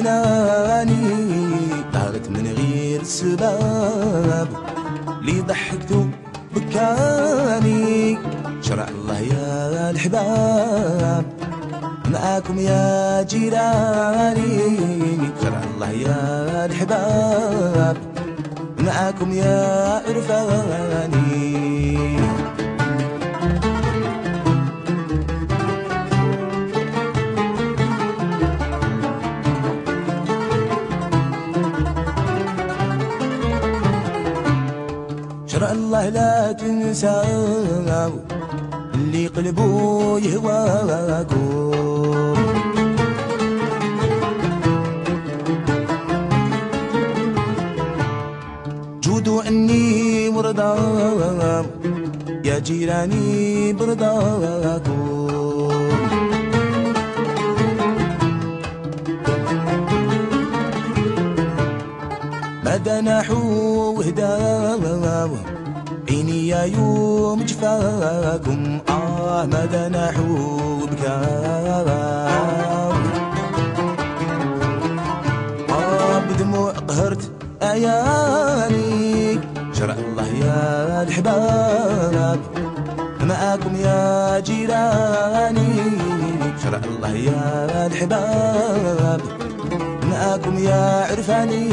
جناني طارت من غير سباب لي ضحكتو بكاني شرع الله يا الحباب معاكم يا جيراني شرع الله يا الحباب معاكم يا عرفاني شرع الله لا تنساو اللي قلبه يهواكم جودوا عني ورضاكم يا جيراني برضاكم مدى نحو وهداو عيني يا يوم جفاكم مدى نحو بكاو بدموع قهرت عياني شرع الله يا الحباب معاكم يا جيراني شرع الله يا الحباب معاكم يا عرفاني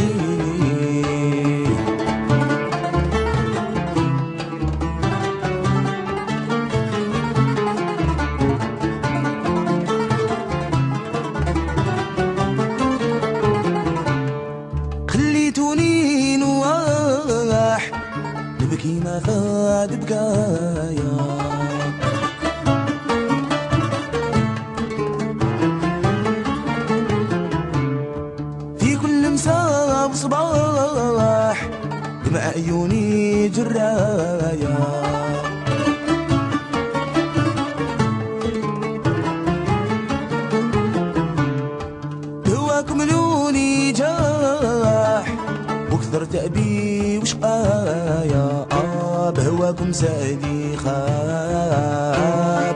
خليتوني نواح نبكي ما فاد بكايا في كل مساء وصباح دمع عيوني جرايا هواكم لوني جاح وكثر تأبي وشقايا بهواكم سألي خاب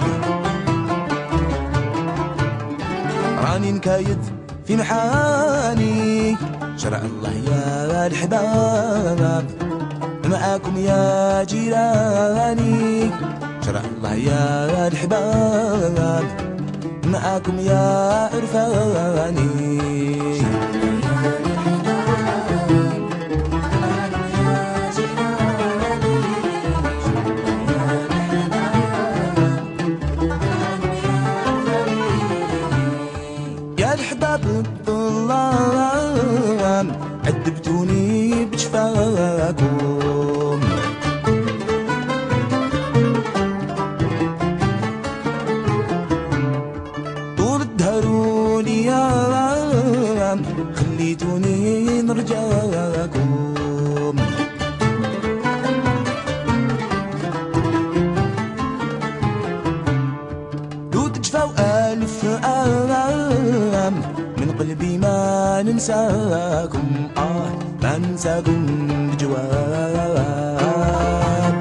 راني نكايد في محاني شرع الله يا الحباب معاكم يا جيراني شرع الله يا الحباب معاكم يا عرفاني يا الحباب الظلام عذبتوني بجفاكم طول الدهر والايام خليتوني نرجاكم لو تجفاو ألف عام من قلبي ما ننساكم ما ننساكم بجواب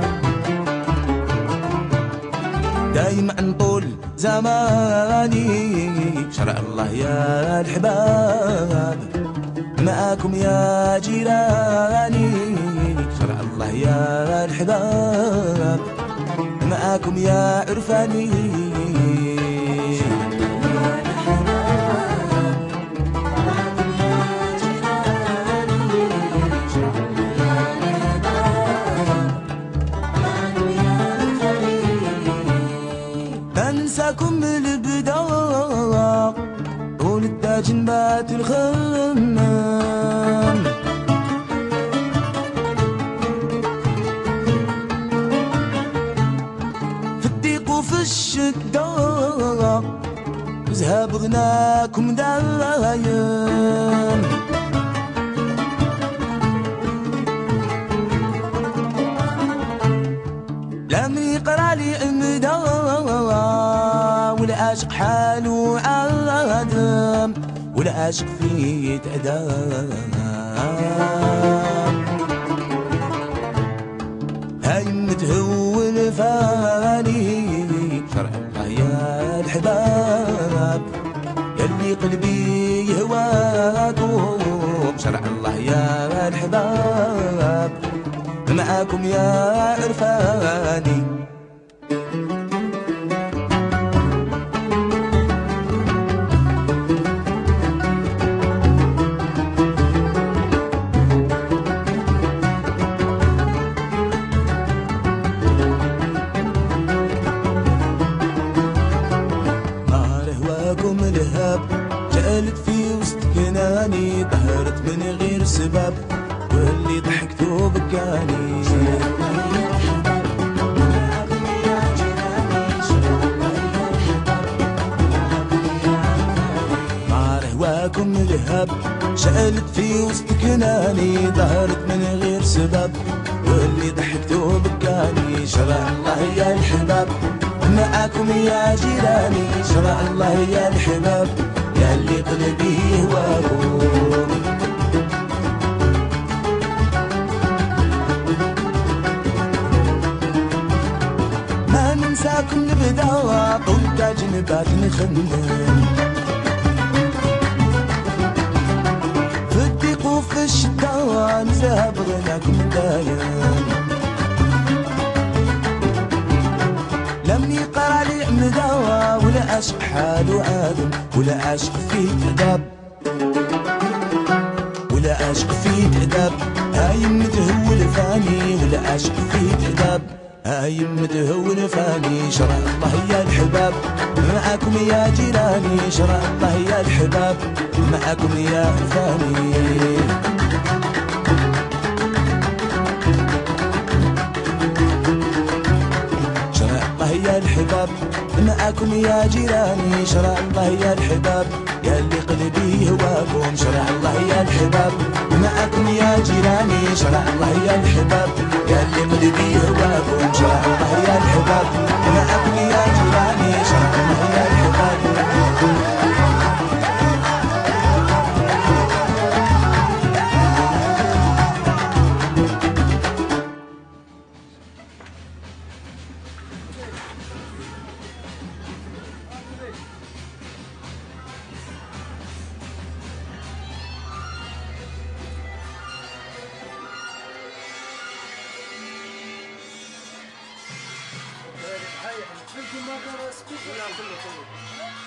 دايما طول زماني شرع الله يا الحباب معاكم يا جيراني شرع الله يا الحباب معاكم يا عرفاني بنساكم البداية طول التاج نبات الخمام في الضيق وفي الشدة وزهاب غناكم دايم لم يقرا لي امدا والعاشق حاله عادم والعاشق فيه تأدام هاي متهول فاني شرع الله يا الحباب يلي قلبي يهوى هواكم شرع الله يا الحباب معاكم يا عرفاني. الهاب جالت في وسط كناني ظهرت من غير سبب واللي ضحكتو بكاني. نار هواكم الهاب جالت في وسط كناني ظهرت من غير سبب واللي ضحكتو بكاني. شرع الله يا الحباب معاكم يا جيراني شرع الله يا الحباب يا اللي قلبي هواكم. ما ننساكم نبدا طول جنبات نخمم في الضيق وفي الشتا نزهب غناكم دايم. لم يقرا لي مداوى ولا عاشق حالو عادم ولا عاشق فيه تداب ولا عاشق فيه تداب هايم متهول فاني ولا عاشق فيه تداب هايم متهول فاني. شرع الله يا الحباب معاكم يا جيراني شرع الله يا الحباب معاكم يا فاني. يا الحباب معاكم يا جيراني شرع الله يا الحباب يا اللي قلبي هواكم. شرع الله يا الحباب معاكم يا جيراني شرع الله يا الحباب يا اللي قلبي هواكم. شرع الله يا الحباب معاكم يا جيراني شرع الله يا الحباب. هاي ما كان راسك كله